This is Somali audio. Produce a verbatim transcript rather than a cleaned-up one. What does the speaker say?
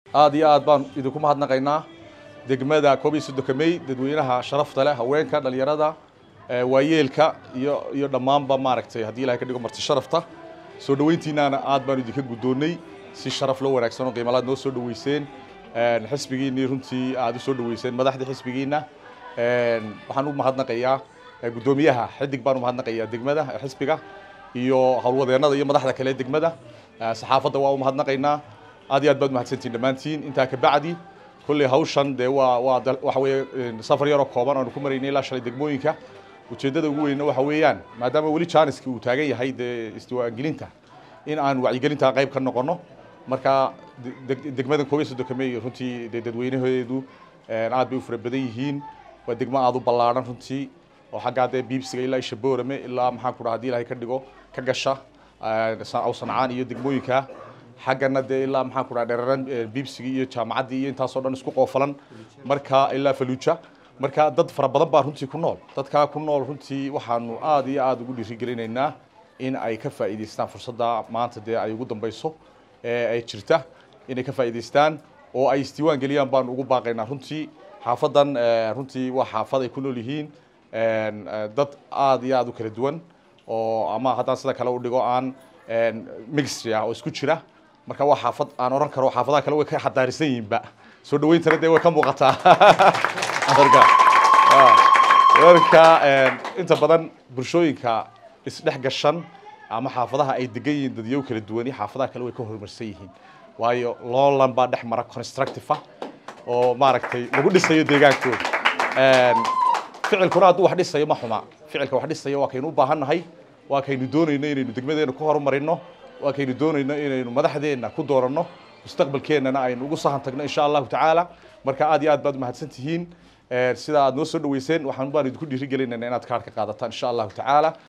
aad iyo aad baan idinku mahadnaqaynaa degmada koob iyo soddon May dadweynaha sharafta leh haweenka dhalinyarada waayeelka iyo iyo dhamaanba maaragtay hadii Ilaahay ka dhigo marti sharafta soo dhaweyntiinaana aad baan idinka gudoonay si sharaf loo wanaagsan oo qiimo leh noo soo dhaweyseen een xisbigiina runtii aad u soo dhaweyseen madaxda xisbigiina een waxaan u mahadnaqayaa gudoomiyaha xidig baan u mahadnaqayaa degmada xisbiga iyo hawlwadeenada iyo madaxda kale degmada saxaafadda waa u mahadnaqaynaa aad iyo aad baad mahadsantiin dhamaantiin inta ka bacdi kulli hawshan de waa waxa weeye safar yar oo kooban oo ku mareynay ilaa shalay degmooyinka ujeedada ugu weyn waxa weeyaan maadaama wali Janiski uu taagan yahay de isdiiwaangelinta in aan wacyigelinta qayb ka noqono marka degmada koob iyo soddon May runtii dadweynaheedu aad bay u fara badan yihiin waa degmo aad u ballaaran runtii oo xagga de biibsiga ilaa Shaboorame ilaa maxaan ku raadii Ilaahay ka dhigo ka gasha aw Sancaan iyo degmooyinka xaggana de ilaa maxaan ku raadheeran biibsiga iyo jaamacadii iyo intaas oo dhan isku qoofalan marka ilaa Faluuja marka dad fara badan baa runtii ku nool dadka ku nool runtii waxaanu aad iyo aad ugu dhiirigelinaynaa in ay ka faa'iideystaan fursadda maanta de ay ugu dambayso ee ay jirta inay ka faa'iideystaan oo ay isdiiwaan galiyaan baan ugu baaqaynaa runtii xaafadan runtii waa xaafad ay ku nool yihiin een dad aad iyo aad u kala duwan oo ama haddaan sida kale u dhigo aan mixture oo isku jira marka waa xaafad aan oran karo xaafadaha kale way ka xadaarisan yihiinba soo dhaweynta de way ka muuqataa marka marka inta badan bulshooyinka isdhex gashan ama xaafadaha ay degan yihiin dadyo kala duwan xaafadaha kale way ka horumarsan yihiin waayo loolan baa dhex mara constructive oo maaragtay lagu dhisayo deegaankooda een ficilkuna hadduu wax dhisayo ma xuma ficilka wax dhisayo waa kaynu u baahannahay waa kaynu doonayno inaynu degmadeena ku horumarino waa kaynu doonayno inaynu madaxdeena ku dooranno mustaqbalkeenana aynu ugu sahan tagno insha Allah ta'ala marka aad iyo aad baad mahadsantihiin sida aad noo soo dhaweyseen waxaan baan idinku dhiirigelinaynaa inaad kaarka qaadataan insha Allah ta'ala